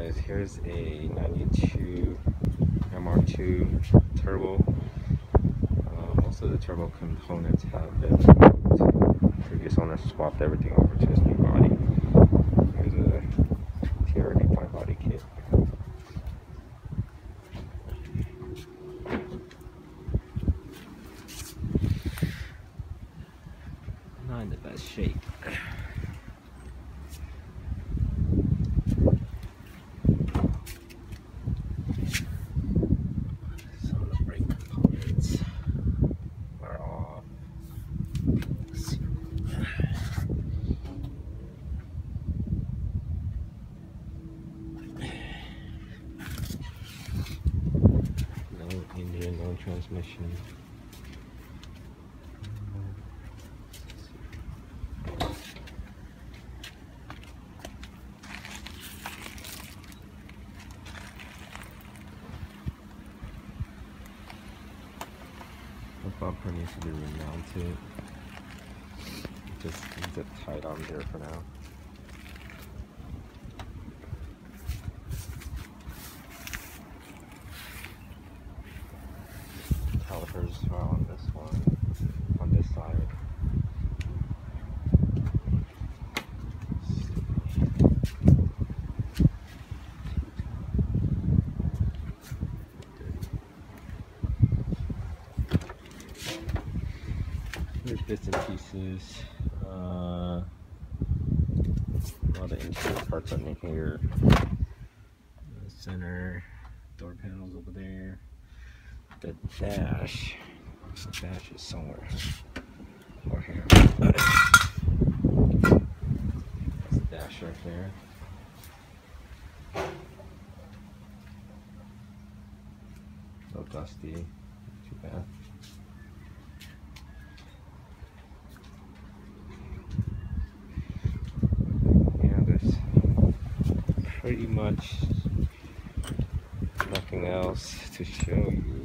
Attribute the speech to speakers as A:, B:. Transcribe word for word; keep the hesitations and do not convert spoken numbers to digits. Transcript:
A: guys, here's a ninety-two M R two turbo. Uh, most of the turbo components have been removed. Previous owner swapped everything over to his new body. Here's a T R D widebody kit. Not in the best shape. Some of the brake components are off. No engine, no transmission. The bumper needs to be remounted. Just zip tied on there for now. Calipers are on this one, on this side. There's bits and pieces. Uh, all the interior parts are in here. The center door panels over there. The dash. The dash is somewhere. Or here. That's the dash right there. A little dusty. Not too bad. Pretty much nothing else to show you.